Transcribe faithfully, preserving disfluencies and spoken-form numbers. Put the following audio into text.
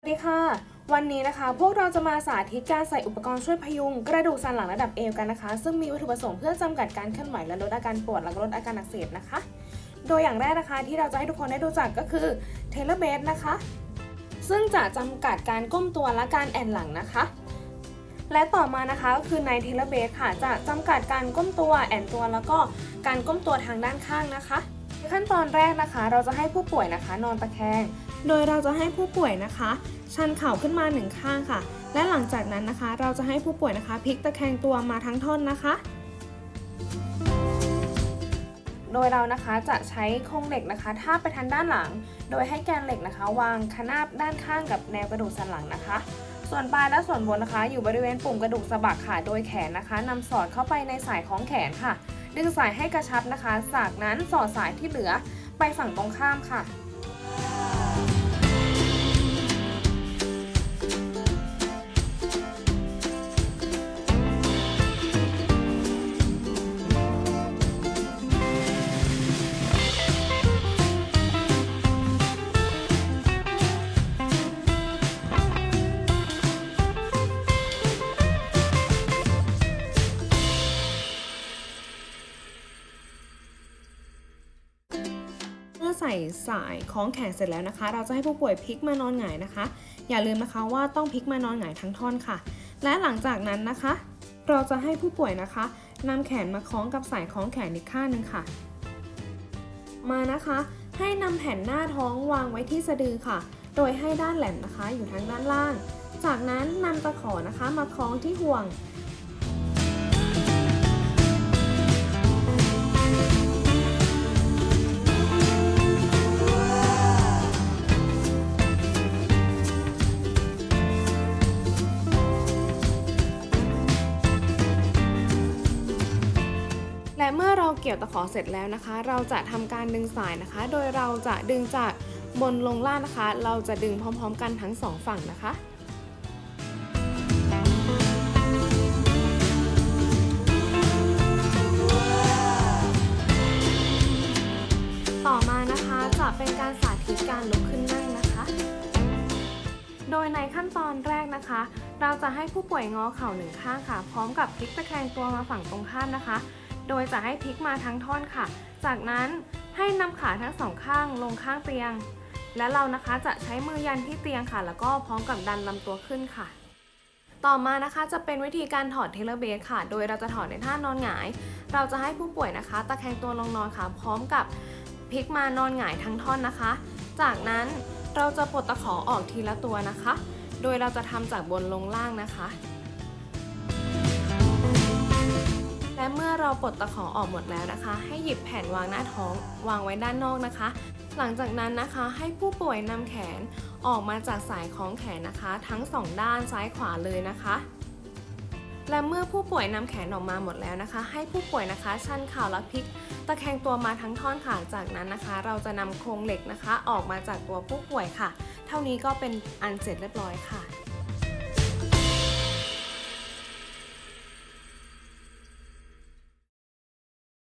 ดีค่ะวันนี้นะคะพวกเราจะมาสาธิตการใส่อุปกรณ์ช่วยพยุงกระดูกสันหลังระดับเอวกันนะคะซึ่งมีวัตถุประสงค์เพื่อจำกัดการเคลื่อนไหวและลดอาการปวดและลดอาการอักเสบนะคะโดยอย่างแรกนะคะที่เราจะให้ทุกคนได้รู้จักก็คือเทเลเบสนะคะซึ่งจะจำกัดการก้มตัวและการแอนหลังนะคะและต่อมานะคะก็คือในเทเลเบสค่ะจะจำกัดการก้มตัวแอนตัวแล้วก็การก้มตัวทางด้านข้างนะคะในขั้นตอนแรกนะคะเราจะให้ผู้ป่วยนะคะนอนตะแคงโดยเราจะให้ผู้ป่วยนะคะชันเข่าขึ้นมาหนึ่งข้างค่ะและหลังจากนั้นนะคะเราจะให้ผู้ป่วยนะคะพลิกตะแคงตัวมาทั้งท่อนนะคะโดยเรานะคะจะใช้โครงเหล็กนะคะทาบไปทางด้านหลังโดยให้แกนเหล็กนะคะวางขนาบด้านข้างกับแนวกระดูกสันหลังนะคะส่วนปลายและส่วนบนนะคะอยู่บริเวณปุ่มกระดูกสะบักค่ะโดยแขนนะคะนำสอดเข้าไปในสายคล้องแขนค่ะดึงสายให้กระชับนะคะจากนั้นสอดสายที่เหลือไปฝั่งตรงข้ามค่ะเมื่อใส่สายคล้องแขนเสร็จแล้วนะคะเราจะให้ผู้ป่วยพลิกมานอนหงายนะคะอย่าลืมนะคะว่าต้องพลิกมานอนหงายทั้งท่อนค่ะและหลังจากนั้นนะคะเราจะให้ผู้ป่วยนะคะนำแขนมาคล้องกับสายคล้องแขนอีกข้างหนึ่งค่ะมานะคะให้นำแผ่นหน้าท้องวางไว้ที่สะดือค่ะโดยให้ด้านแหลมนะคะอยู่ทางด้านล่างจากนั้นนำตะขอนะคะมาคล้องที่ห่วงและเมื่อเราเกี่ยวตะขอเสร็จแล้วนะคะเราจะทำการดึงสายนะคะโดยเราจะดึงจากบนลงล่างนะคะเราจะดึงพร้อมๆกันทั้งสองฝั่งนะคะต่อมานะคะจะเป็นการสาธิตการลุกขึ้นนั่งนะคะโดยในขั้นตอนแรกนะคะเราจะให้ผู้ป่วยงอเข่าหนึ่งข้างค่ะพร้อมกับพลิกตะแคงตัวมาฝั่งตรงข้ามนะคะโดยจะให้พลิกมาทั้งท่อนค่ะจากนั้นให้นำขาทั้งสองข้างลงข้างเตียงและเรานะคะจะใช้มือยันที่เตียงค่ะแล้วก็พร้อมกับดันลำตัวขึ้นค่ะต่อมานะคะจะเป็นวิธีการถอดเทเลเบสค่ะโดยเราจะถอดในท่านอนหงายเราจะให้ผู้ป่วยนะคะตะแคงตัวลงนอนค่ะพร้อมกับพลิกมานอนหงายทั้งท่อนนะคะจากนั้นเราจะปลดตะขอออกทีละตัวนะคะโดยเราจะทำจากบนลงล่างนะคะและเมื่อเราปลดตะขอออกหมดแล้วนะคะให้หยิบแผ่นวางหน้าท้องวางไว้ด้านนอกนะคะหลังจากนั้นนะคะให้ผู้ป่วยนำแขนออกมาจากสายคล้องแขนนะคะทั้งสองด้านซ้ายขวาเลยนะคะและเมื่อผู้ป่วยนำแขนออกมาหมดแล้วนะคะให้ผู้ป่วยนะคะชันเข่าและพลิกตะแคงตัวมาทั้งท่อนขาจากนั้นนะคะเราจะนำโครงเหล็กนะคะออกมาจากตัวผู้ป่วยค่ะเท่านี้ก็เป็นอันเสร็จเรียบร้อยค่ะ